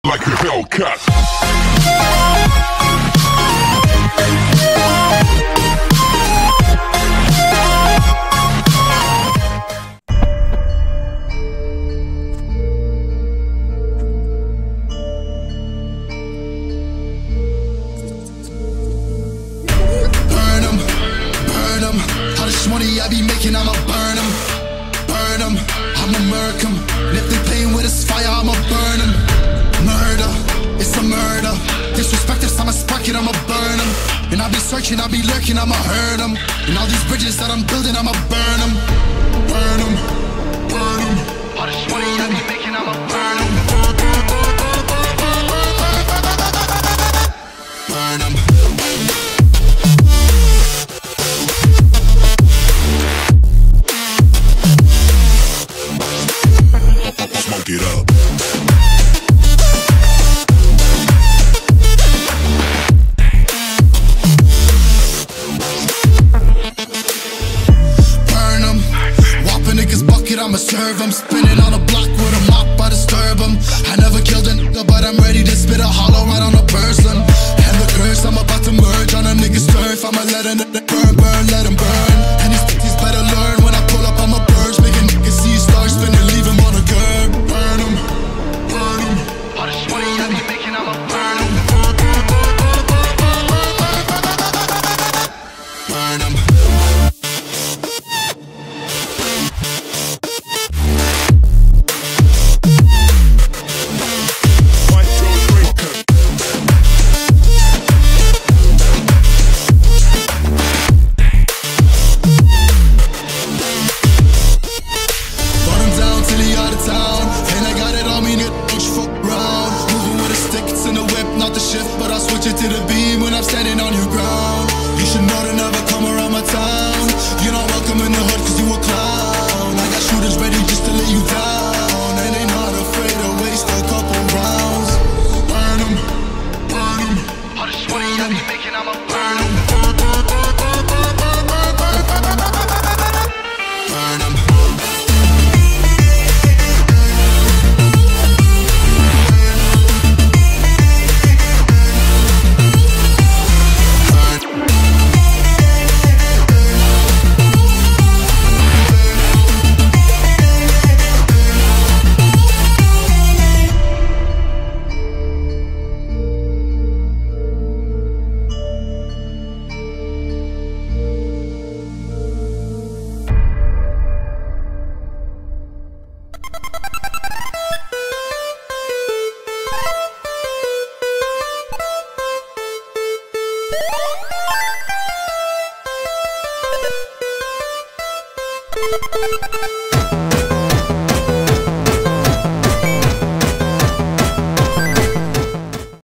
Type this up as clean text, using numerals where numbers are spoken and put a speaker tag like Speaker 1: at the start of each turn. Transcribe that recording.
Speaker 1: like a Hellcat.
Speaker 2: Money I be making, I'ma burn them, I'ma murk them. And if they playing with this fire, I'ma burn them. Murder, it's a murder. Disrespect if I'ma spark it, I'ma burn them. And I be searching, I be lurking, I'ma hurt them. And all these bridges that I'm building, I'ma burn them. Burn them, burn them. All this money I be making, I'ma burn them. Burn them.
Speaker 1: Smoke it up.
Speaker 2: Burn 'em. Whopping niggas bucket, I'ma serve 'em. Spinning on a block with a mop, I disturb 'em. I never killed a nigga, but I'm ready to spit a hollow right on a person. And the curse, I'm about to merge on a nigga's turf. I'ma let a nigga burn, burn, let him burn. And these bitches better learn when I pull up, I'ma burst. Making niggas see stars spinning, leave him on a curb. Burn 'em. All this money I be making, I'ma burn 'em. Burn 'em. Burn 'em down till he out of town. And I got it on me, nigga, don't you fuck around. Moving with a stick, it's in the whip, not the shift. But I'll switch it to the beam when I'm standing on your ground. You should know to never come around my town. You're not welcome in the hood cause you a clown. I got shooters ready just to lay you down. And they not afraid to waste a couple rounds. Burn 'em, burn 'em. All this money I be making, I'ma burn 'em. Burn 'em.
Speaker 3: Thank you.